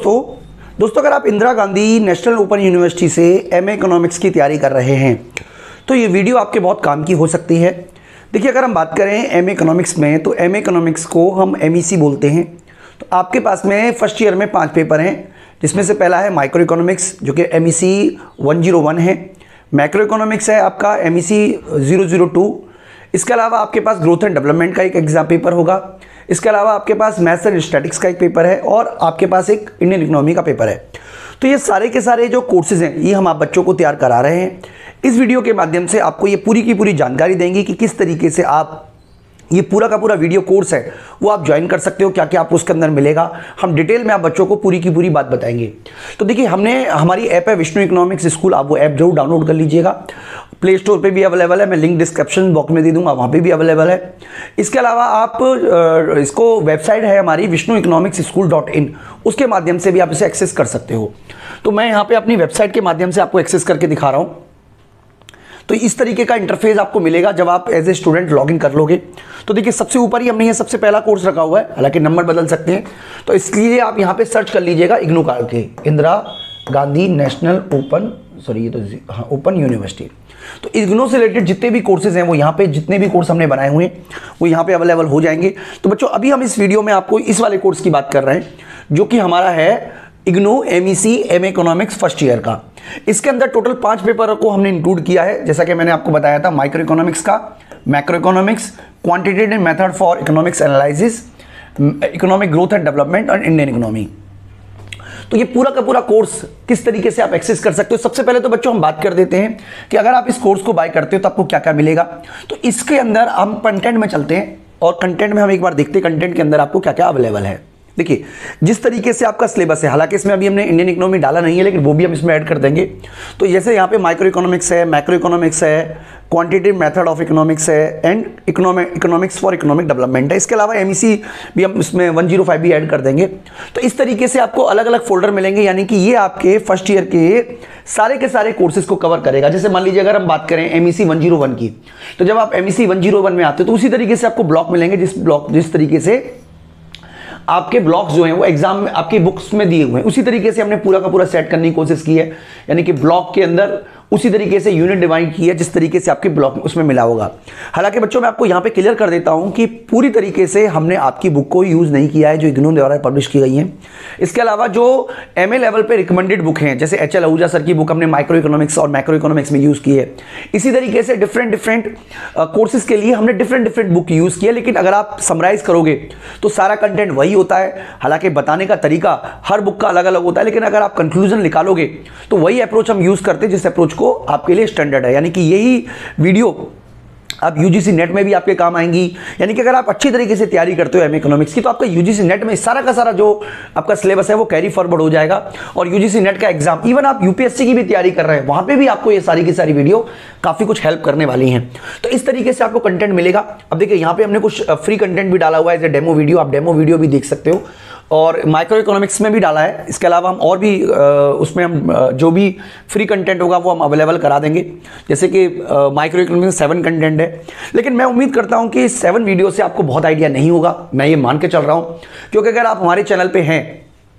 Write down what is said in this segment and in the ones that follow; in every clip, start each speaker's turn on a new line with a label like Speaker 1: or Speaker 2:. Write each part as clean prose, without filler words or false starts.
Speaker 1: दोस्तों अगर आप Indira Gandhi national open university से एमए इकोनॉमिक्स की तैयारी कर रहे हैं तो ये वीडियो आपके बहुत काम की हो सकती है। देखिए, अगर हम बात करें एमए इकोनॉमिक्स में तो एमए इकोनॉमिक्स को हम एमईसी बोलते हैं। तो आपके पास में फर्स्ट ईयर में 5 पेपर हैं, जिसमें से पहला है माइक्रो इकोनॉमिक्स जो कि एमईसी 101 है। मैक्रो इकोनॉमिक्स है आपका एमईसी 002। इसके अलावा आपके पास ग्रोथ एंड डेवलपमेंट का एक एग्जाम पेपर होगा। इसके अलावा आपके पास मैथ्स एंड स्टैटिक्स का एक पेपर है और आपके पास एक इंडियन इकोनॉमी का पेपर है। तो ये सारे के सारे जो कोर्सेज हैं ये हम आप बच्चों को तैयार करा रहे हैं। इस वीडियो के माध्यम से आपको ये पूरी की पूरी जानकारी देंगे कि किस तरीके से आप ये पूरा का पूरा वीडियो कोर्स है वो आप ज्वाइन कर सकते हो, क्या क्या आपको उसके अंदर मिलेगा। हम डिटेल में आप बच्चों को पूरी की पूरी बात बताएंगे। तो देखिए, हमारी ऐप है विष्णु इकोनॉमिक्स स्कूल, आप वो ऐप जरूर डाउनलोड कर लीजिएगा। प्ले स्टोर पे भी अवेलेबल है, मैं लिंक डिस्क्रिप्शन बॉक्स में दे दूंगा, वहाँ पे भी अवेलेबल है। इसके अलावा आप इसको वेबसाइट है हमारी vishnуeconomicschool.in, उसके माध्यम से भी आप इसे एक्सेस कर सकते हो। तो मैं यहाँ पे अपनी वेबसाइट के माध्यम से आपको एक्सेस करके दिखा रहा हूँ। तो इस तरीके का इंटरफेस आपको मिलेगा जब आप एज ए स्टूडेंट लॉगिन कर लोगे। तो देखिए, सबसे ऊपर ही हमने ये सबसे पहला कोर्स रखा हुआ है, हालांकि नंबर बदल सकते हैं, तो इसलिए आप यहाँ पे सर्च कर लीजिएगा इग्नू के Indira Gandhi national open university. तो इग्नू से रिलेटेड जितने भी कोर्सेज हैं वो यहाँ पे, जितने भी कोर्स हमने बनाए हुए हैं वो यहाँ पे अवेलेबल हो जाएंगे। तो बच्चों, अभी हम इस वीडियो में आपको इस वाले कोर्स की बात कर रहे हैं जो कि हमारा है IGNOU MEC M A economics first year का। इसके अंदर टोटल 5 पेपर को हमने इंक्लूड किया है, जैसा कि मैंने आपको बताया था, माइक्रो इकोनॉमिक्स का, macro economics, quantitative method for economics analysis, economic growth and development और इंडियन इकोनॉमी। तो ये पूरा का पूरा कोर्स किस तरीके से आप एक्सेस कर सकते हो। सबसे पहले तो बच्चों हम बात कर देते हैं कि अगर आप इस कोर्स को बाय करते हो तो आपको क्या क्या मिलेगा। तो इसके अंदर हम कंटेंट में चलते हैं और कंटेंट में हम एक बार देखते हैं कंटेंट के अंदर आपको क्या क्या अवेलेबल है। देखिए, जिस तरीके से आपका सिलेबस है, हालांकि इसमें अभी हमने इंडियन इकोनॉमी डाला नहीं है, लेकिन वो भी हम इसमें ऐड कर देंगे। तो जैसे यहाँ पे माइक्रो इकोनॉमिक्स है, मैक्रो इकोनॉमिक्स है, क्वांटिटेटिव मेथड ऑफ इकोनॉमिक्स है and economics for economic development है। इसके अलावा एमईसी भी हम इसमें 105 भी ऐड कर देंगे। तो इस तरीके से आपको अलग अलग फोल्डर मिलेंगे, यानी कि ये आपके फर्स्ट ईयर के सारे के सारे कोर्सेज को कवर करेगा। जैसे मान लीजिए अगर हम बात करें एमईसी 101 की, तो जब आप एमईसी 101 में आते हो तो उसी तरीके से आपको ब्लॉक मिलेंगे, जिस तरीके से आपके ब्लॉक्स जो हैं वो एग्जाम में आपकी बुक्स में दिए हुए हैं, उसी तरीके से हमने पूरा का पूरा सेट करने की कोशिश की है। यानी कि ब्लॉक के अंदर उसी तरीके से यूनिट डिवाइड की है जिस तरीके से आपके ब्लॉक उसमें मिला होगा। हालांकि बच्चों, मैं आपको यहाँ पे क्लियर कर देता हूँ कि पूरी तरीके से हमने आपकी बुक को यूज़ नहीं किया है जो इग्नू द्वारा पब्लिश की गई है। इसके अलावा जो एमए लेवल पे रिकमेंडेड बुक हैं, जैसे एचएल आहूजा सर की बुक हमने माइक्रो इकोनॉमिक्स और मैक्रो इकोनॉमिक्स में यूज़ की है। इसी तरीके से डिफरेंट कोर्सेज के लिए हमने डिफरेंट बुक यूज़ की है। लेकिन अगर आप समराइज करोगे तो सारा कंटेंट वही होता है। हालांकि बताने का तरीका हर बुक का अलग अलग होता है, लेकिन अगर आप कंक्लूजन निकालोगे तो वही अप्रोच हम यूज़ करते हैं जिस अप्रोच को आपके लिए स्टैंडर्ड है। यानी कि यही वीडियो आप यूजीसी नेट में भी आपके काम आएंगी। यानी कि अगर आप अच्छी तरीके से तैयारी करते हो एमए इकोनॉमिक्स की तो आपका यूजीसी नेट में सारा का सारा जो आपका सिलेबस है वो कैरी फॉरवर्ड हो जाएगा। और यूजीसी नेट का एग्जाम, इवन आप यूपीएससी की भी तैयारी कर रहे हैं, वहां पे भी आपको ये सारी की सारी वीडियो काफी कुछ हेल्प करने वाली हैं। तो इस तरीके से आपको कंटेंट मिलेगा। अब देखिए, यहाँ पे हमने कुछ फ्री कंटेंट भी डाला हुआ है, जैसे डेमो वीडियो, आप डेमो वीडियो भी देख सकते हो, और माइक्रो इकोनॉमिक्स में भी डाला है। इसके अलावा हम और भी उसमें हम जो भी फ्री कंटेंट होगा वो हम अवेलेबल करा देंगे। जैसे कि माइक्रो इकोनॉमिक्स 7 कंटेंट है, लेकिन मैं उम्मीद करता हूं कि 7 वीडियो से आपको बहुत आइडिया नहीं होगा, मैं ये मान के चल रहा हूं, क्योंकि अगर आप हमारे चैनल पे हैं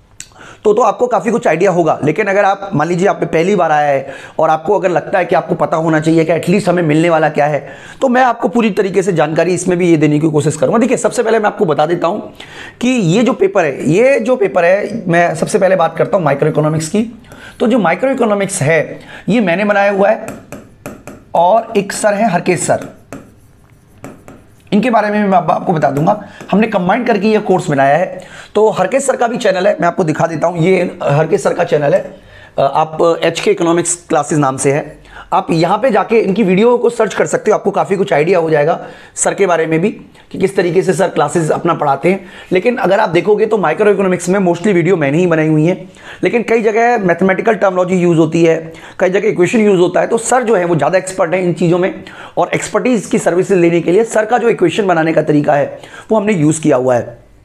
Speaker 1: तो आपको काफ़ी कुछ आइडिया होगा। लेकिन अगर आप मान लीजिए आप पे पहली बार आया है और आपको अगर लगता है कि आपको पता होना चाहिए कि एटलीस्ट हमें मिलने वाला क्या है, तो मैं आपको पूरी तरीके से जानकारी इसमें भी ये देने की कोशिश करूंगा। देखिए, सबसे पहले मैं आपको बता देता हूं कि ये जो पेपर है, मैं सबसे पहले बात करता हूं माइक्रो इकोनॉमिक्स की। तो जो माइक्रो इकोनॉमिक्स है ये मैंने बनाया हुआ है और एक सर है हरकेश सर, इनके बारे में मैं आपको बता दूंगा। हमने कंबाइन करके ये कोर्स बनाया है। तो हरकेश सर का भी चैनल है, मैं आपको दिखा देता हूं। ये हरकेश सर का चैनल है, आप HK इकोनॉमिक्स क्लासेस नाम से है। आप यहाँ पे जाके इनकी वीडियो को सर्च कर सकते हो, आपको काफ़ी कुछ आइडिया हो जाएगा सर के बारे में भी कि किस तरीके से सर क्लासेस अपना पढ़ाते हैं। लेकिन अगर आप देखोगे तो माइक्रो इकोनॉमिक्स में मोस्टली वीडियो मैंने ही बनाई हुई है, लेकिन कई जगह मैथमेटिकल टर्मोलॉजी यूज़ होती है, कई जगह इक्वेशन यूज़ होता है। तो सर जो है वो ज़्यादा एक्सपर्ट है इन चीज़ों में, और एक्सपर्टीज़ की सर्विसेज लेने के लिए सर का जो इक्वेशन बनाने का तरीका है वो हमने यूज़ किया हुआ है।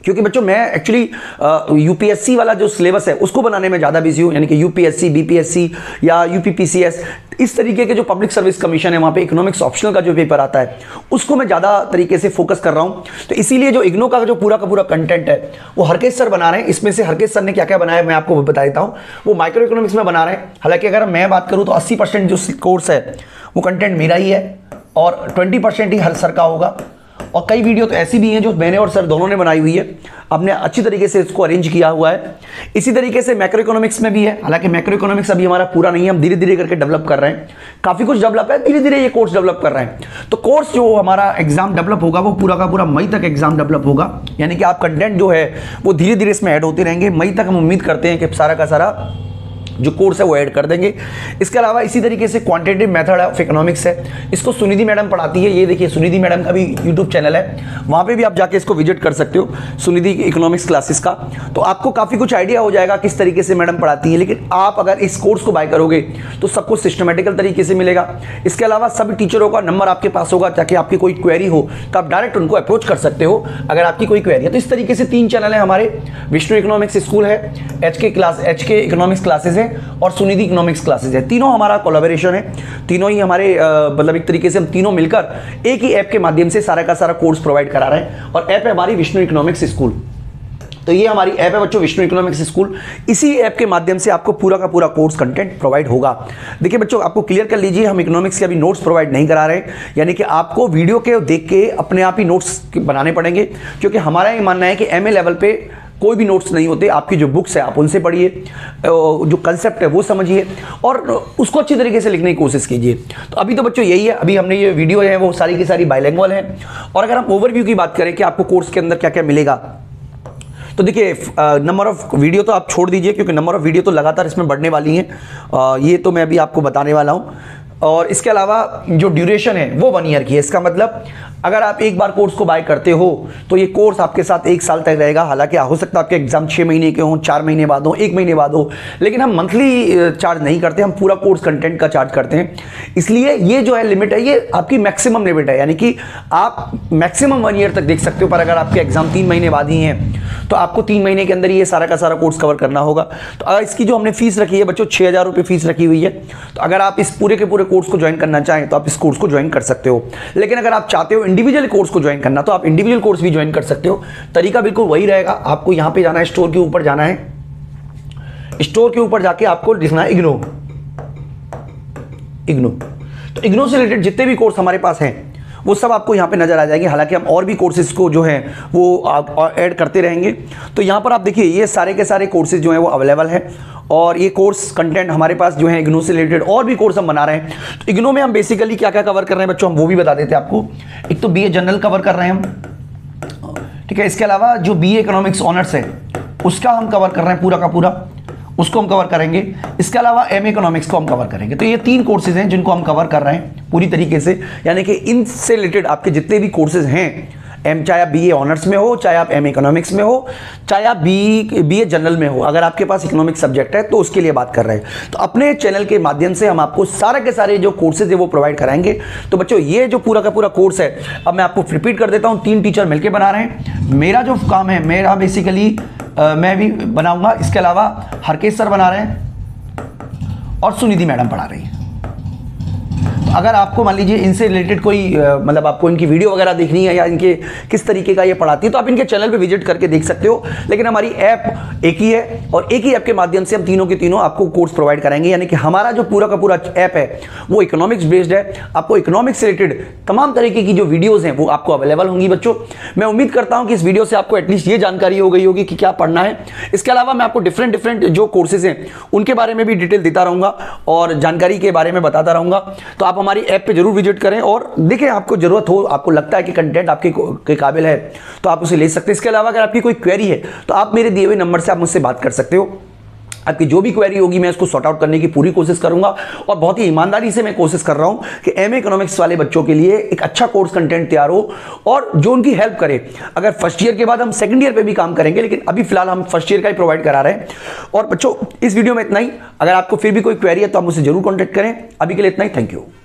Speaker 1: क्योंकि बच्चों मैं एक्चुअली यूपीएससी वाला जो सिलेबस है उसको बनाने में ज़्यादा बिजी हूँ, यानी कि यूपीएससी, बीपीएससी या यूपीपीसीएस, इस तरीके के जो पब्लिक सर्विस कमीशन है वहाँ पे इकोनॉमिक्स ऑप्शनल का जो पेपर आता है उसको मैं ज़्यादा तरीके से फोकस कर रहा हूँ। तो इसीलिए जो इग्नो का जो पूरा का पूरा कंटेंट है वो हरकेश सर बना रहे हैं। इसमें से हरकेश सर ने क्या क्या बनाया मैं आपको बता देता हूँ। वो माइक्रो इकोनॉमिक्स में बना रहे हैं। हालांकि अगर मैं बात करूँ तो 80% जो कोर्स है वो कंटेंट मेरा ही है और 20% ही हर सर का होगा। और कई वीडियो तो ऐसी भी हैं जो मैंने और सर दोनों ने बनाई हुई है, हमने अच्छी तरीके से इसको अरेंज किया हुआ है। इसी तरीके से मैक्रो इकोनॉमिक्स में भी है। हालांकि मैक्रो इकोनॉमिक्स अभी हमारा पूरा नहीं है, हम धीरे धीरे करके डेवलप कर रहे हैं। काफ़ी कुछ डेवलप है, धीरे धीरे ये कोर्स डेवलप कर रहे हैं। तो कोर्स जो हमारा एग्जाम डेवलप होगा वो पूरा का पूरा मई तक एग्जाम डेवलप होगा, यानी कि आप कंटेंट जो है वो धीरे धीरे इसमें ऐड होते रहेंगे। मई तक हम उम्मीद करते हैं कि सारा का सारा जो कोर्स है वो ऐड कर देंगे। इसके अलावा इसी तरीके से क्वांटिटेटिव मेथड ऑफ इकोनॉमिक्स है, इसको सुनिधि मैडम पढ़ाती है। ये देखिए सुनिधि मैडम का भी यूट्यूब चैनल है, वहाँ पे भी आप जाके इसको विजिट कर सकते हो, सुनिधि इकोनॉमिक्स क्लासेस का। तो आपको काफ़ी कुछ आइडिया हो जाएगा किस तरीके से मैडम पढ़ाती है। लेकिन आप अगर इस कोर्स को बाय करोगे तो सब कुछ सिस्टमेटिकल तरीके से मिलेगा। इसके अलावा सभी टीचरों का नंबर आपके पास होगा, ताकि आपकी कोई क्वेरी हो तो आप डायरेक्ट उनको अप्रोच कर सकते हो अगर आपकी कोई क्वेरी है। तो इस तरीके से 3 चैनल है हमारे, विष्णु इकोनॉमिक्स स्कूल है, एचके इकोनॉमिक्स क्लासेस है और सुनिधि इकोनॉमिक्स क्लासेस है। तीनों हमारा कोलैबोरेशन है, तीनों ही हमारे मतलब एक तरीके से हम तीनों मिलकर एक ही ऐप के माध्यम से सारा का सारा कोर्स प्रोवाइड करा रहे हैं। और ऐप है हमारी विष्णु इकोनॉमिक्स स्कूल। तो ये हमारी ऐप है बच्चों, विष्णु इकोनॉमिक्स स्कूल। इसी ऐप के माध्यम से आपको पूरा का पूरा कोर्स कंटेंट प्रोवाइड होगा। देखिए बच्चों, आपको क्लियर कर लीजिए, हम इकोनॉमिक्स के अभी नोट्स प्रोवाइड नहीं करा रहे, यानी कि आपको वीडियो के देख के अपने आप ही नोट्स बनाने पड़ेंगे। क्योंकि हमारा ये मानना है कि एमए लेवल पे कोई भी नोट्स नहीं होते। आपकी जो बुक्स है आप उनसे पढ़िए, जो कंसेप्ट है वो समझिए और उसको अच्छी तरीके से लिखने की कोशिश कीजिए। तो अभी तो बच्चों यही है, अभी हमने ये वीडियो है वो सारी की सारी बाइलिंगुअल है। और अगर हम ओवरव्यू की बात करें कि आपको कोर्स के अंदर क्या क्या मिलेगा, तो देखिए नंबर ऑफ वीडियो तो आप छोड़ दीजिए, क्योंकि नंबर ऑफ वीडियो तो लगातार इसमें बढ़ने वाली हैं। ये तो मैं अभी आपको बताने वाला हूँ। और इसके अलावा जो ड्यूरेशन है वो 1 ईयर की है। इसका मतलब अगर आप एक बार कोर्स को बाय करते हो तो ये कोर्स आपके साथ 1 साल तक रहेगा। हालांकि हो सकता है आपके एग्जाम 6 महीने के हों, 4 महीने बाद हो, 1 महीने बाद हो, लेकिन हम मंथली चार्ज नहीं करते, हम पूरा कोर्स कंटेंट का चार्ज करते हैं। इसलिए ये जो है लिमिट है, ये आपकी मैक्सिमम लिमिट है, यानी कि आप मैक्सिमम 1 ईयर तक देख सकते हो। पर अगर आपके एग्जाम 3 महीने बाद ही हैं तो आपको 3 महीने के अंदर ये सारा का सारा कोर्स कवर करना होगा। तो अगर इसकी जो हमने फीस रखी है बच्चों 6,000 रुपये फीस रखी हुई है। तो अगर आप इस पूरे के पूरे कोर्स को ज्वाइन करना चाहें तो आप इस कोर्स को ज्वाइन कर सकते हो। लेकिन अगर आप चाहते हो इंडिविजुअल कोर्स को ज्वाइन करना तो आप इंडिविजुअल कोर्स भी ज्वाइन कर सकते हो। तरीका बिल्कुल वही रहेगा। आपको यहां पे जाना है, स्टोर के ऊपर जाना है, स्टोर के ऊपर जाके आपको लिखना है इग्नो। तो इग्नो से रिलेटेड जितने भी कोर्स हमारे पास हैं वो सब आपको यहाँ पे नजर आ जाएंगे। हालांकि हम और भी कोर्सेज को जो है वो ऐड करते रहेंगे। तो यहाँ पर आप देखिए ये सारे के सारे कोर्सेज जो हैं वो अवेलेबल हैं और ये कोर्स कंटेंट हमारे पास जो है इग्नो से रिलेटेड और भी कोर्स हम बना रहे हैं। तो इग्नो में हम बेसिकली क्या क्या कवर कर रहे हैं बच्चों, हम वो भी बता देते हैं आपको। एक तो बीए जनरल कवर कर रहे हैं हम, ठीक है। इसके अलावा जो बीए इकोनॉमिक्स ऑनर्स है उसका हम कवर कर रहे हैं, पूरा का पूरा उसको हम कवर करेंगे। इसके अलावा एमए इकोनॉमिक्स को हम कवर करेंगे। तो ये 3 कोर्सेज हैं जिनको हम कवर कर रहे हैं पूरी तरीके से, यानी कि इनसे रिलेटेड आपके जितने भी कोर्सेज हैं, चाहे आप बीए ऑनर्स में हो, चाहे आप एमए इकोनॉमिक्स में हो, चाहे आप बीए जनरल में हो, अगर आपके पास इकोनॉमिक्स सब्जेक्ट है तो उसके लिए बात कर रहे हैं। तो अपने चैनल के माध्यम से हम आपको सारे के सारे जो कोर्सेज है वो प्रोवाइड कराएंगे। तो बच्चों ये जो पूरा का पूरा कोर्स है, अब मैं आपको रिपीट कर देता हूँ, 3 टीचर मिलकर बना रहे हैं। मेरा जो काम है, मेरा बेसिकली मैं भी बनाऊंगा, इसके अलावा हरकेश सर बना रहे हैं और सुनिधि मैडम पढ़ा रही है। अगर आपको मान लीजिए इनसे रिलेटेड कोई मतलब आपको इनकी वीडियो वगैरह देखनी है या इनके किस तरीके का ये पढ़ाती है तो आप इनके चैनल पे विजिट करके देख सकते हो। लेकिन हमारी ऐप एक ही है और एक ही ऐप के माध्यम से हम तीनों के तीनों आपको कोर्स प्रोवाइड कराएंगे। यानी कि हमारा जो पूरा का पूरा ऐप है वो इकोनॉमिक्स बेस्ड है। आपको इकोनॉमिक्स से रिलेटेड तमाम तरीके की जो वीडियोज़ हैं वो आपको अवेलेबल होंगी। बच्चों मैं उम्मीद करता हूँ कि इस वीडियो से आपको एटलीस्ट ये जानकारी हो गई होगी कि क्या पढ़ना है। इसके अलावा मैं आपको डिफरेंट जो कोर्सेज हैं उनके बारे में भी डिटेल देता रहूँगा और जानकारी के बारे में बताता रहूँगा। तो आप हमारी ऐप पे जरूर विजिट करें और देखें, आपको जरूरत हो, आपको लगता है कि कंटेंट आपके के काबिल है तो आप उसे ले सकते हैं। इसके अलावा अगर आपकी कोई क्वेरी है तो आप मेरे दिए हुए नंबर से आप मुझसे बात कर सकते हो। आपकी जो भी क्वेरी होगी मैं उसको सॉर्ट आउट करने की पूरी कोशिश करूंगा और बहुत ही ईमानदारी से मैं कोशिश कर रहा हूं कि एमए इकोनॉमिक्स वाले बच्चों के लिए एक अच्छा कोर्स कंटेंट तैयार हो और जो उनकी हेल्प करे। अगर फर्स्ट ईयर के बाद हम सेकंड ईयर पे भी काम करेंगे, लेकिन अभी फिलहाल हम फर्स्ट ईयर का ही प्रोवाइड करा रहे हैं। और बच्चों इस वीडियो में इतना ही। अगर आपको फिर भी कोई क्वेरी है तो आप मुझसे जरूर कॉन्टेक्ट करें। अभी के लिए इतना ही। Thank you.